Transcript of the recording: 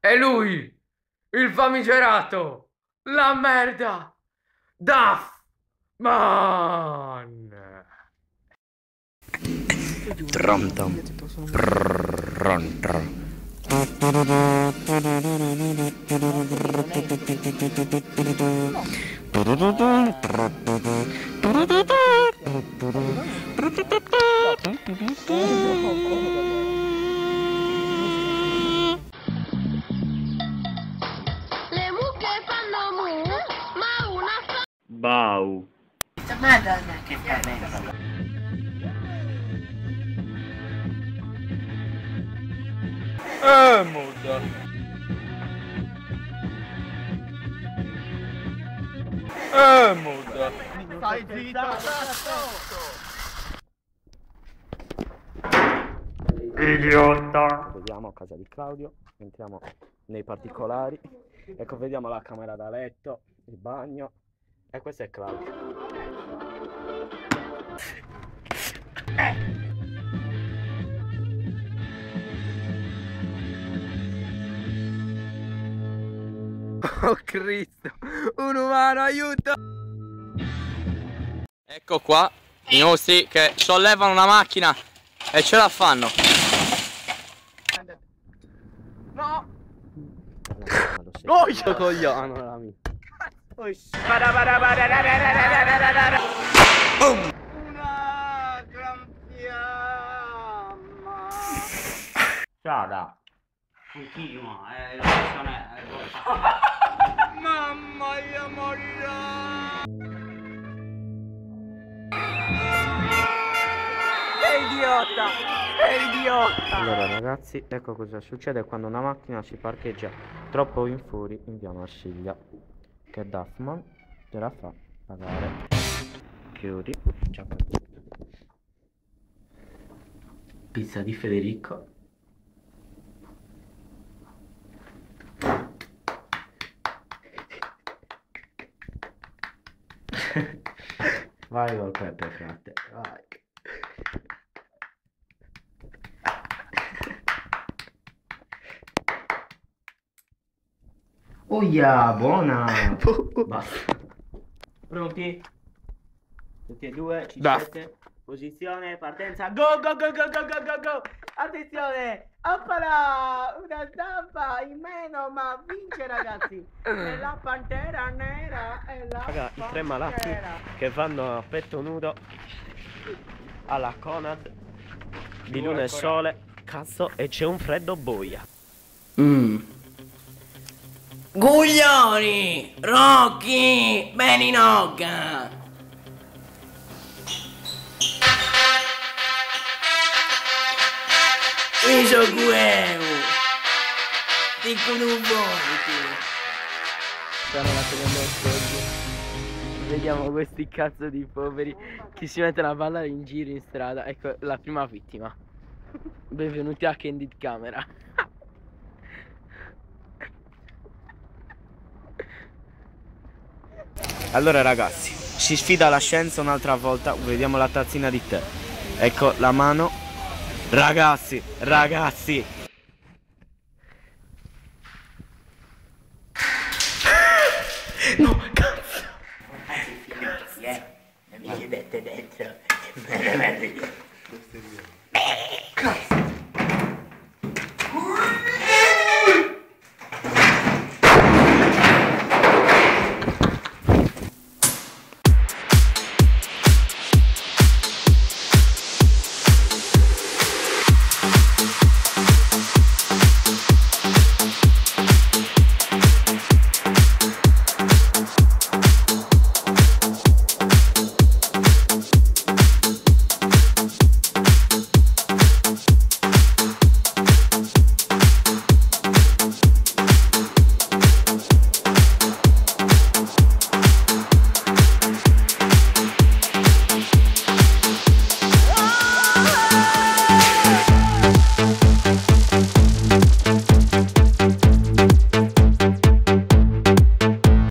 È lui, il famigerato, la merda, Duff Man. Trom tom. Trom trom. Le mucche fanno mu, ma una fa... Bau. Madonna che spavento. Muda. Muda. Stai zitto. Idiota. Vediamo a casa di Claudio, entriamo nei particolari. Ecco, vediamo la camera da letto, il bagno. E questo è Claudio. Oh Cristo, un umano, aiuto! Ecco qua i nostri che sollevano una macchina e ce la fanno. No! Oh, io coglione, la mia. Una gran fiamma. Ciao. Continua, la persona è... Mamma io morirò. Sei idiota! Sei idiota! Allora ragazzi, ecco cosa succede quando una macchina si parcheggia troppo in fuori in via Marsiglia. Che Duffman te la fa pagare. Chiudi. Ciao. Pizza di Federico. Vai col pepe, frate, vai. Oh yeah, buona! Basta. Pronti? Tutti e due, ci siete? Posizione, partenza, go go go go go go go go! Attenzione! Oppala! Una stampa in meno, ma vince ragazzi! È la pantera nera, è la Raga, i tre malati che vanno a petto nudo alla Conad di luna e sole, cazzo, e c'è un freddo boia. Guglioni! Rocky! Beninocca! Iso gueu! Ti conuvonti! Vediamo questi cazzo di poveri che si mettono a ballare in giro in strada. Ecco la prima vittima. Benvenuti a Candid Camera. Allora ragazzi, si sfida la scienza un'altra volta, vediamo la tazzina di tè. Ecco la mano. Ragazzi, ragazzi. No, cazzo. Mi chiedete dentro.